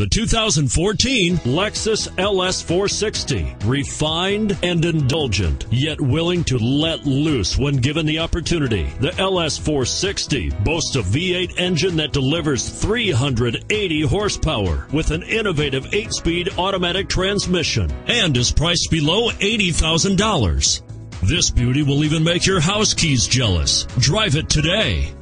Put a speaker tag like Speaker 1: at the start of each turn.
Speaker 1: The 2014 Lexus LS 460. Refined and indulgent, yet willing to let loose when given the opportunity. The LS 460 boasts a V8 engine that delivers 380 horsepower with an innovative 8-speed automatic transmission and is priced below $80,000. This beauty will even make your house keys jealous. Drive it today.